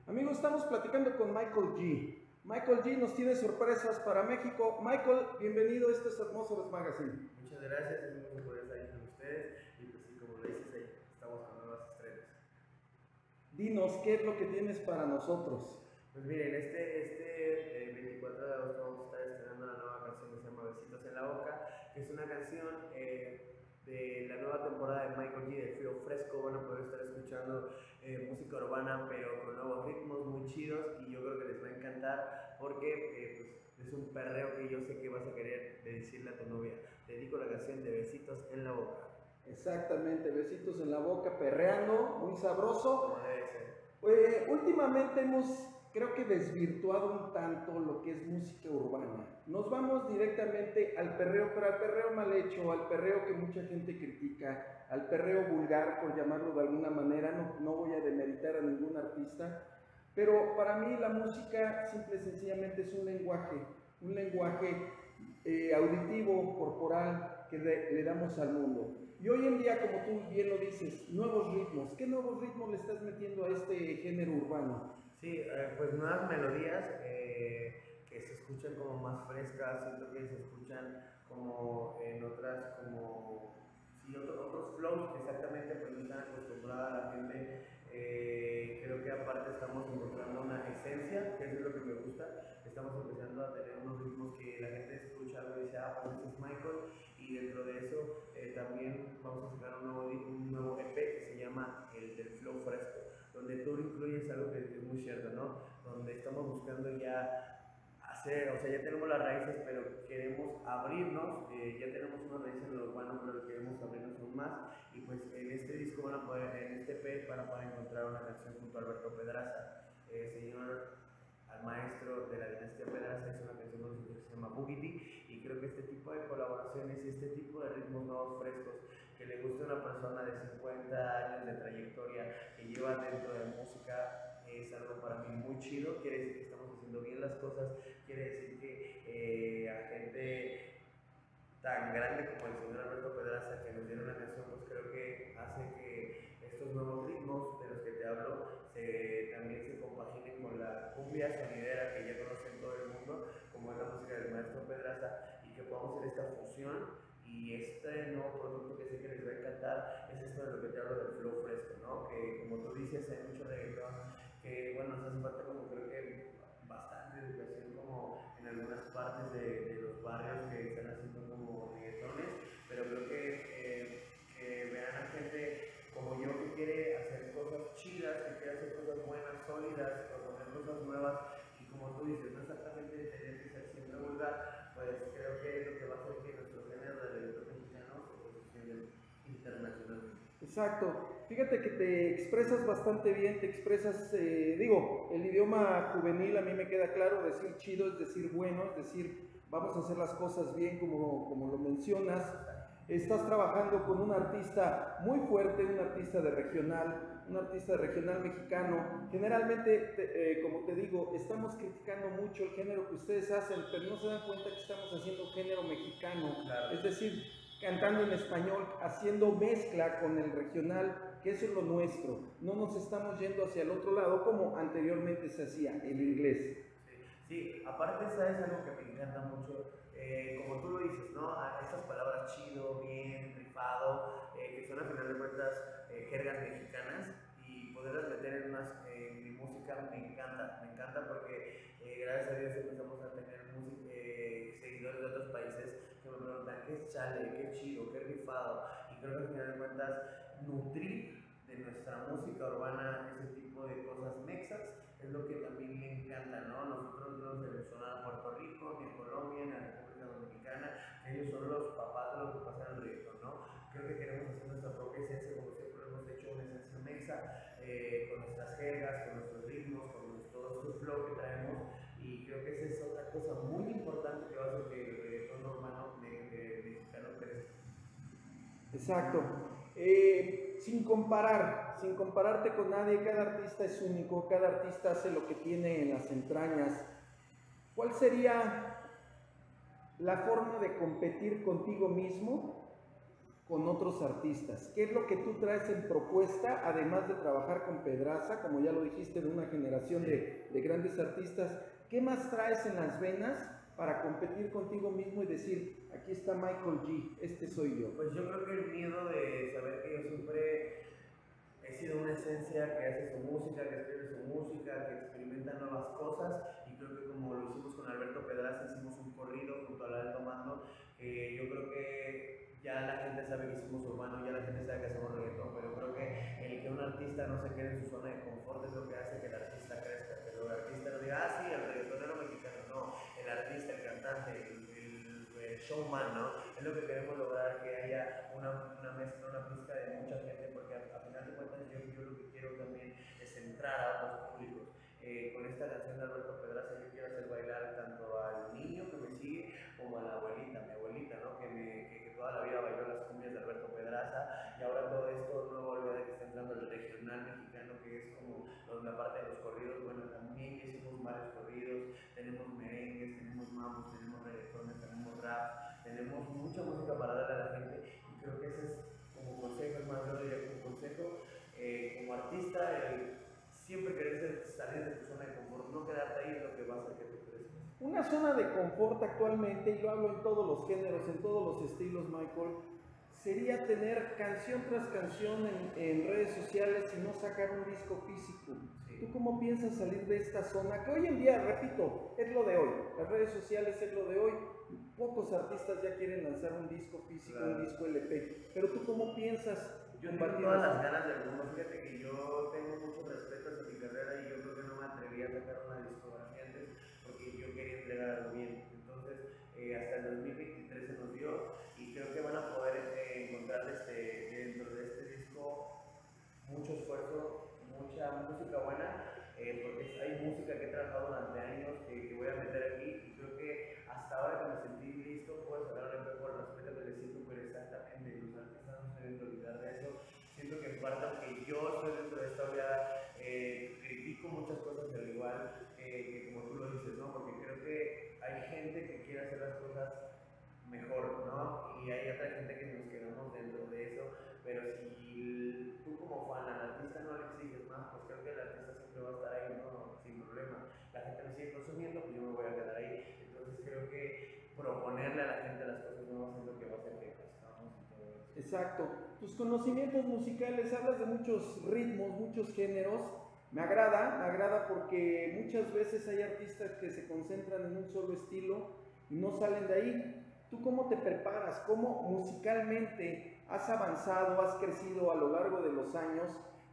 Amigos, estamos platicando con Michael G. Michael G nos tiene sorpresas para México. Michael, bienvenido a este hermoso Res Magazine. Muchas gracias, es muy poder estar ahí con ustedes y pues sí, como lo dices ahí, estamos con nuevas estrellas. Dinos, ¿qué es lo que tienes para nosotros? Pues miren, este 24 de agosto vamos a estar estrenando una nueva canción que se llama Besitos en la Boca, que es una canción de la nueva temporada de Michael G. de Frío Fresco. Van a poder estar escuchando música urbana pero con nuevos ritmos muy chidos y yo creo que les va a encantar porque pues, es un perreo que yo sé que vas a querer decirle a tu novia. Te dedico la canción de Besitos en la Boca. Exactamente, besitos en la boca, perreando, muy sabroso. Como debe ser. Últimamente hemos, creo que desvirtuado un tanto lo que es música urbana. Nos vamos directamente al perreo, pero al perreo mal hecho, al perreo que mucha gente critica, al perreo vulgar, por llamarlo de alguna manera. No voy a demeritar a ningún artista, pero para mí la música simple y sencillamente es un lenguaje auditivo, corporal, que le damos al mundo. Y hoy en día, como tú bien lo dices, nuevos ritmos. ¿Qué nuevos ritmos le estás metiendo a este género urbano? Sí, pues nuevas melodías que se escuchan como más frescas, siento que se escuchan como en otras, como sí, otros flows que exactamente pues no están acostumbrada la gente. Creo que aparte estamos encontrando una esencia, que es lo que me gusta. Estamos empezando a tener unos ritmos que la gente escucha algo y dice, ah, pues ese es Michael. Y dentro de eso también vamos a sacar un nuevo EP que se llama el del Flow Fresco, donde tú incluyes algo que es muy cierto, ¿no? Donde estamos buscando ya hacer, o sea, ya tenemos las raíces, pero queremos abrirnos, ya tenemos unas raíces en lo urbano, pero queremos abrirnos aún más. Y pues en este disco van a poder, en este EP van a poder encontrar una canción junto a Alberto Pedraza, señor al maestro de la dinastía Pedraza, es una canción que se llama Boogity, y creo que este tipo de colaboraciones y este tipo de ritmos nuevos frescos que le gusta a una persona de 50 años de trayectoria que lleva dentro de la música es algo para mí muy chido. Quiere decir que estamos haciendo bien las cosas, quiere decir que a gente tan grande como el señor Alberto Pedraza que nos diera una canción, pues creo que hace que estos nuevos ritmos de los que te hablo también se compaginen con la cumbia sonidera que ya conocen todo el mundo, como es la música del maestro Pedraza, y que podamos hacer esta fusión. Y este nuevo producto que sé que les va a encantar es esto de lo que te hablo del flow fresco, ¿no? Que como tú dices, hay mucho reggaetón que, bueno, nos hace falta como creo que bastante educación como en algunas partes de los barrios que están haciendo como reggaetones, pero creo que vean a gente como yo que quiere hacer cosas chidas, que quiere hacer cosas buenas, sólidas, proponer cosas nuevas, y como tú dices, no exactamente tener que ser siempre vulgar, pues creo que es lo que va a hacer que nuestro género de reggaetón mexicano se posicione internacionalmente. Exacto. Fíjate que te expresas bastante bien, te expresas, el idioma juvenil a mí me queda claro, decir chido es decir bueno, es decir, vamos a hacer las cosas bien como lo mencionas. Estás trabajando con un artista muy fuerte, un artista de regional mexicano. Generalmente, como te digo, estamos criticando mucho el género que ustedes hacen, pero no se dan cuenta que estamos haciendo género mexicano. Claro. Es decir, cantando en español, haciendo mezcla con el regional, que eso es lo nuestro. No nos estamos yendo hacia el otro lado como anteriormente se hacía, el inglés. Sí, aparte, ¿sabes algo que me encanta mucho? Como tú lo dices, ¿no? Estas palabras chido, bien, rifado, que son a final de cuentas jergas mexicanas, y poderlas meter en mi música me encanta porque gracias a Dios empezamos a tener seguidores de otros países que me preguntan qué es chale, qué chido, qué rifado, y creo que a final de cuentas nutrir de nuestra música urbana ese tipo de cosas mexas es lo que también me encanta, ¿no? Nosotros no nos debemos sonar a Puerto Rico, ni a Colombia, ni a República Dominicana, ellos son los papás de lo que pasa en el reggaetón, ¿no? Creo que queremos hacer nuestra propia esencia, como siempre lo hemos hecho, una esencia mexa, con nuestras jergas, con nuestros ritmos, con todo este flow que traemos, y creo que esa es otra cosa muy importante que va a hacer que el reggaetón urbano mexicano crezca. Exacto. Sin compararte con nadie, cada artista es único, cada artista hace lo que tiene en las entrañas. ¿Cuál sería la forma de competir contigo mismo con otros artistas? ¿Qué es lo que tú traes en propuesta, además de trabajar con Pedraza, como ya lo dijiste, de una generación de grandes artistas? ¿Qué más traes en las venas para competir contigo mismo y decir, aquí está Michael G, este soy yo? Pues yo creo que el miedo de saber que yo siempre he sido una esencia que hace su música, que escribe su música, que experimenta nuevas cosas, y creo que como lo hicimos con Alberto Pedraza, hicimos un corrido junto al Alto Mando, yo creo que ya la gente sabe que hicimos urbano, ya la gente sabe que hacemos reggaetón, pero creo que el que un artista no se quede en su zona de confort es lo que hace que el artista crezca, que el artista no diga, ah sí, el reggaetonero mexicano, no, el artista, el cantante, el showman, ¿no? Es lo que queremos lograr, que haya una mezcla, una pizca de mucha gente, porque a final de cuentas yo lo que quiero también es entrar a otros públicos. Con esta canción de Alberto Pedraza yo quiero hacer bailar tanto al niño que me sigue como a la abuelita, mi abuelita, ¿no? Que toda la vida bailó las cumbias de Alberto Pedraza, y ahora todo esto nuevo olvida que está entrando el regional mexicano, que es como la parte de los corridos. Bueno, también hicimos varios corridos, tenemos merengues, tenemos mambos, tenemos reggaetones, tenemos rap, tenemos mucha música para darle a la gente, y creo que ese es como consejo, es más, yo le diría como consejo, como artista, siempre querer salir de tu zona de confort, no quedarte ahí, es lo que va a hacer que te crezcas. Una zona de confort actualmente, y lo hablo en todos los géneros, en todos los estilos, Michael, sería tener canción tras canción en redes sociales y no sacar un disco físico. Sí. ¿Tú cómo piensas salir de esta zona? Que hoy en día, repito, es lo de hoy. Las redes sociales es lo de hoy. Pocos artistas ya quieren lanzar un disco físico, claro, un disco LP. Pero tú cómo piensas yo tengo todas las ganas del mundo. Fíjate que yo tengo mucho respeto hacia mi carrera, y yo creo que no me atreví a sacar una discografía antes porque yo quería entregar algo bien. Entonces, hasta el 2023 se nos dio, y creo que van a poder encontrar dentro de este disco mucho esfuerzo, mucha música buena, porque hay música que he trabajado durante años que voy a meter aquí, y creo que hasta ahora que me sentí listo puedo sacar un EP por el respeto que le siento, pero exactamente los artistas no se deben olvidar de eso. Siento que en parte, aunque yo estoy dentro de esta oleada, critico muchas cosas al igual que como tú lo dices, ¿no? Porque creo que hay gente que quiere hacer las cosas mejor, ¿no? Y hay otra gente que nos quedamos dentro de eso, pero si tú como fan al artista no le exiges más, pues creo que el artista siempre va a estar ahí, ¿no? Sin problema. La gente me sigue consumiendo, pues yo me voy a quedar ahí. Entonces creo que proponerle a la gente las cosas nuevas es lo que va a hacer que crezcamos y todo eso. Exacto. Tus conocimientos musicales, hablas de muchos ritmos, muchos géneros. Me agrada porque muchas veces hay artistas que se concentran en un solo estilo y no salen de ahí. ¿Tú cómo te preparas? ¿Cómo musicalmente has avanzado, has crecido a lo largo de los años?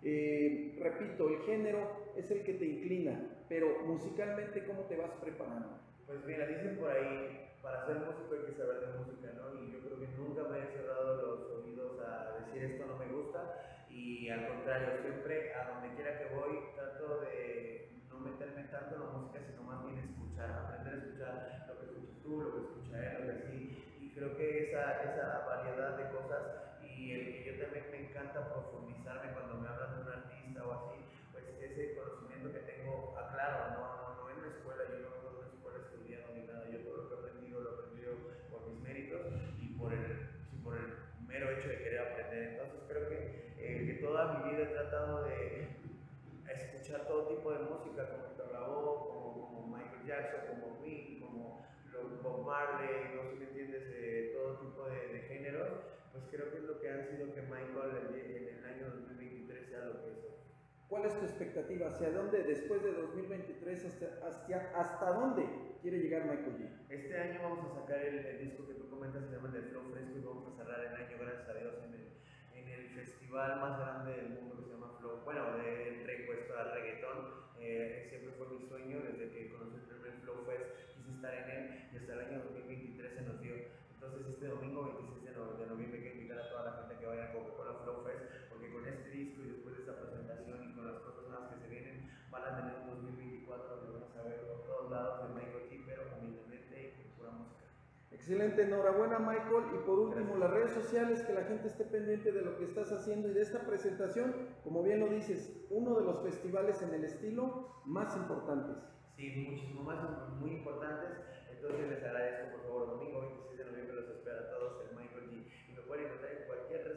Repito, el género es el que te inclina, pero musicalmente, ¿cómo te vas preparando? Pues mira, dicen por ahí, para ser músico hay que saber de música, ¿no? Y yo creo que nunca me he cerrado los oídos a decir esto no me gusta, y al contrario, siempre a donde quiera que voy trato de no meterme tanto en la música, sino más bien escuchar, aprender a escuchar lo que escuchas tú, lo que escucha él, lo que así. Y creo que esa variedad de cosas, y el que yo también me encanta profundizarme cuando me hablan de un artista o así, pues ese conocimiento que tengo, aclaro, no en la escuela, yo no vengo de una escuela estudiando ni nada, yo todo lo que he aprendido lo he aprendido por mis méritos y por el mero hecho de querer aprender. Entonces creo que toda mi vida he tratado de escuchar todo tipo de música, como Héctor Lavoe, como Michael Jackson, como Queen, como Bob Marley, no sé si me entiendes, todo tipo de géneros. Pues creo que es lo que han sido que Michael en el año 2023 sea lo que es hoy. ¿Cuál es tu expectativa? ¿Hacia dónde, después de 2023, hasta dónde quiere llegar Michael G? Este año vamos a sacar el disco que tú comentas, se llama el de Flow Fresco, y vamos a cerrar el año, gracias a Dios, en el festival más grande del mundo que se llama Flow. Bueno, entre puesto al reggaetón, siempre fue mi sueño, desde que conocí el primer Flow Fest, quise estar en él, y hasta el año 2023 se nos dio. Entonces este domingo 26 de noviembre quiero invitar a toda la gente que vaya a Coca-Cola Flow Fest, porque con este disco y después de esta presentación y con las cosas nuevas que se vienen, van a tener un 2024 donde van a saber por todos lados de Michael G, pero humildemente y con pura música. Excelente, enhorabuena Michael, y por último, Gracias. las redes sociales, que la gente esté pendiente de lo que estás haciendo y de esta presentación, como bien lo dices, uno de los festivales en el estilo más importantes. Sí, muchísimo más, muy importantes. Entonces les agradezco, por favor, domingo 26 de noviembre los espero a todos, el Michael G. Y me pueden encontrar en cualquier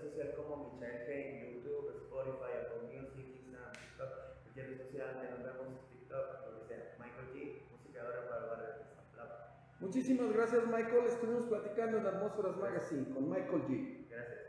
social como Michael G en YouTube, Spotify, Apple Music, Instagram, TikTok, cualquier red social, nos vemos en TikTok, lo que sea. Michael G, musicadora para el barrio de Iztapalapa. Muchísimas gracias, Michael. Estuvimos platicando en Atmósferas Magazine con Michael G. Gracias.